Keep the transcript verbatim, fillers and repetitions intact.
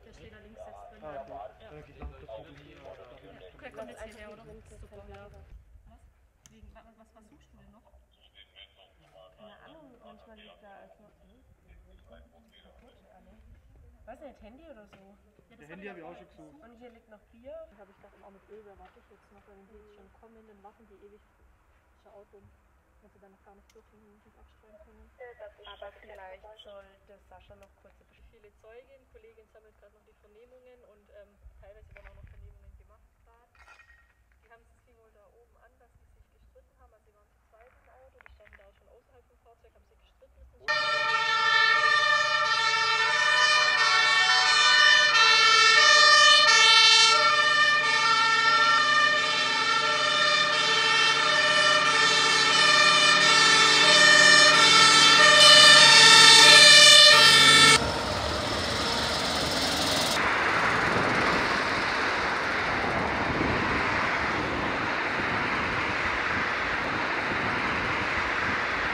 Der steht da links jetzt drin. Ah, okay. Ja. Dann gehe ich lang kurz mit ihm. Ja, Der kommt jetzt hierher, oder? Super, ja. Was? Wegen, was, was versuchst du denn noch? Keine Ahnung, manchmal liegt da also. Hm? Weiß nicht, Handy oder so. Ja, Das Handy habe ich auch schon gesucht. Und hier liegt noch Bier. Da habe ich gedacht, auch mit Öl, wer warte ich jetzt noch, wenn die jetzt schon kommen, dann warten die ewig. Ist ja auch dumm, wenn sie dann noch gar nicht dürfen und nicht abstreuen können. Aber vielleicht sollte Sascha noch kurze Bescheid. Viele Zeugen, Kollegin sammelt gerade noch die Vernehmungen und ähm, teilweise werden auch noch Vernehmungen gemacht gerade. Die haben es ging wohl da oben an, dass sie sich gestritten haben, also sie waren zu zweit im Auto, die standen da auch schon außerhalb vom Fahrzeug, haben sich gestritten.